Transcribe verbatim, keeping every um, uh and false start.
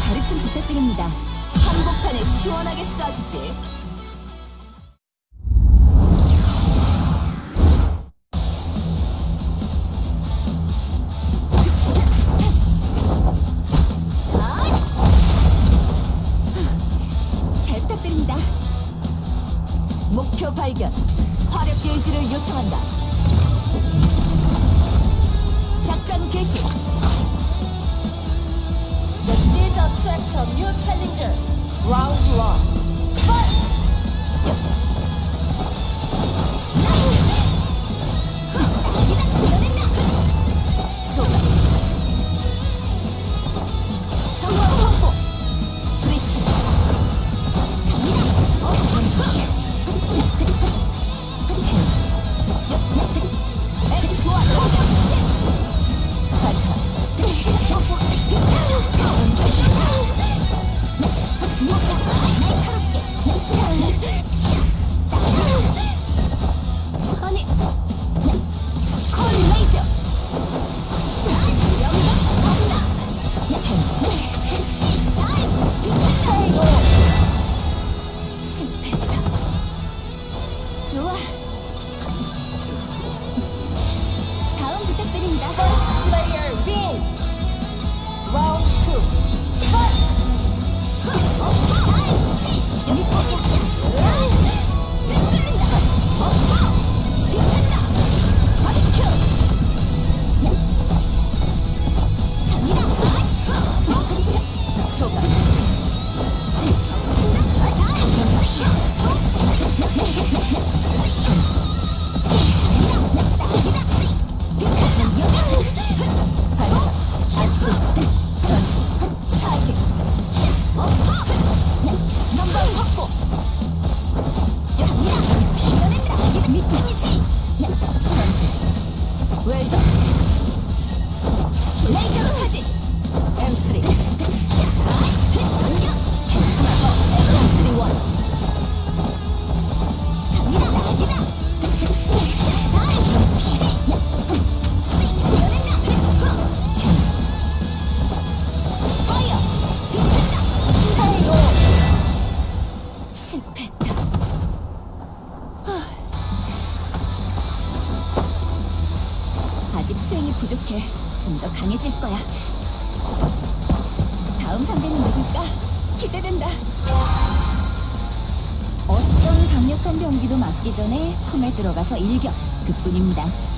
가르침 부탁드립니다. 한복판에 시원하게 쏴주지. 잘 부탁드립니다. 목표 발견. 화력 게이지를 요청한다. 작전 개시. The seeds attract a new challenger. Round one. Fight! 소가. 정보 확보. 브리치. 엑스와 포격시. 발사. 아니, 콜 레이저. 실패다. 좋아. 다음 부탁드립니다. First player win. Round two. Fight! 웰던. 레이저로 차지. 엠쓰리. 엠쓰리 원. 파이어. 실패했다. 아직 수행이 부족해. 좀 더 강해질 거야. 다음 상대는 누굴까? 기대된다. 어떤 강력한 병기도 맞기 전에 품에 들어가서 일격. 그뿐입니다.